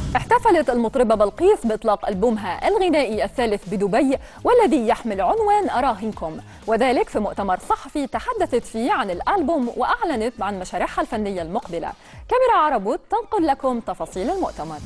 احتفلت المطربة بلقيس بإطلاق ألبومها الغنائي الثالث بدبي والذي يحمل عنوان أراهنكم، وذلك في مؤتمر صحفي تحدثت فيه عن الألبوم وأعلنت عن مشاريعها الفنية المقبلة. كاميرا عربوت تنقل لكم تفاصيل المؤتمر.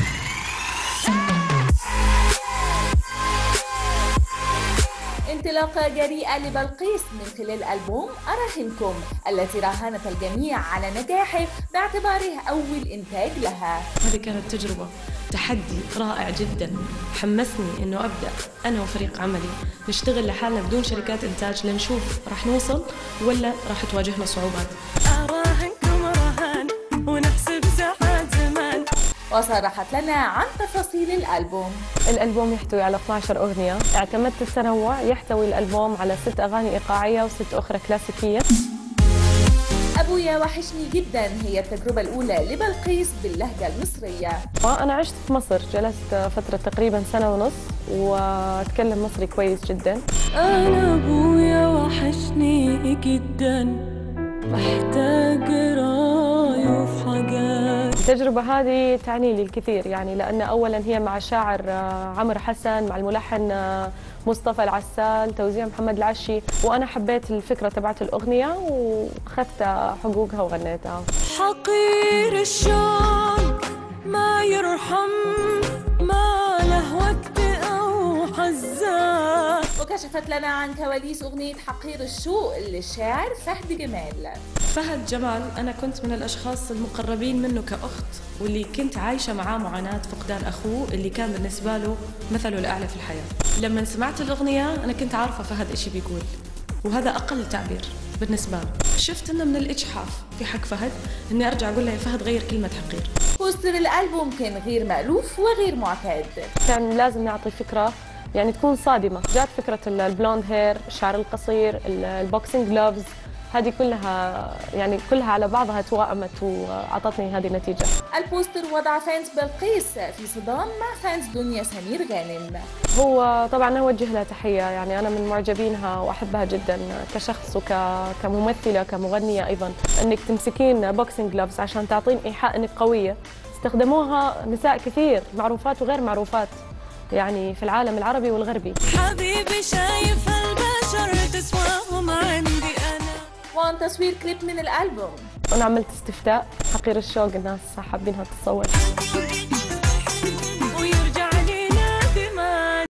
انطلاقة جريئة لبلقيس من خلال ألبوم أراهنكم التي راهنت الجميع على نجاحه باعتباره أول إنتاج لها. هذه كانت تجربة تحدي رائع جدا، حمسني إنه أبدأ أنا وفريق عملي نشتغل لحالنا بدون شركات إنتاج لنشوف راح نوصل ولا راح تواجهنا صعوبات. أراهنكم رهان ونحسب ساعات زمان. وصرحت لنا عن تفاصيل الألبوم. الألبوم يحتوي على 12 أغنية، اعتمدت التنوع، يحتوي الألبوم على 6 أغاني إيقاعية و6 أخرى كلاسيكية. أبويا وحشني جدا هي التجربة الأولى لبلقيس باللهجة المصرية. أنا عشت في مصر، جلست فترة تقريبا 1.5 سنة وأتكلم مصري كويس جدا. أنا أبويا وحشني جدا، محتاج رايه في حاجات. التجربة هذه تعني لي الكثير، يعني لأن أولا هي مع الشاعر عمرو حسن، مع الملحن مصطفى العسال، توزيع محمد العشي، وأنا حبيت الفكرة تبعت الأغنية وأخذت حقوقها وغنيتها. حقير الشوق ما يرحم، ما له وقت أو حزان. وكشفت لنا عن كواليس أغنية حقير الشوق للشاعر فهد جمال. فهد جمال أنا كنت من الأشخاص المقربين منه كأخت، واللي كنت عايشة معاه معاناة فقدان أخوه اللي كان بالنسبة له مثله الأعلى في الحياة. لما سمعت الأغنية أنا كنت عارفة فهد إيش بيقول، وهذا أقل تعبير بالنسبة له. شفت إنه من الإجحاف في حق فهد إني أرجع أقول له يا فهد غير كلمة حقير. بوستر الألبوم كان غير مألوف وغير معتاد. كان لازم نعطي فكرة يعني تكون صادمة. جات فكرة البلوند هير، الشعر القصير، البوكسينج جلوفز، هذه كلها على بعضها توائمت وأعطتني هذه النتيجة. البوستر وضع فانز بلقيس في صدام مع فانز دنيا سمير غانم. هو طبعا أوجه لها تحية، يعني أنا من معجبينها وأحبها جدا كشخص وكممثلة كمغنية أيضا. إنك تمسكين بوكسينج جلوفز عشان تعطين إيحاء إنك قوية، استخدموها نساء كثير معروفات وغير معروفات يعني في العالم العربي والغربي. حبيبي شايف البشر تسواهم عندي أنا. وعن تصوير كليب من الألبوم. أنا عملت استفتاء حقير الشوق، الناس حابينها تتصور.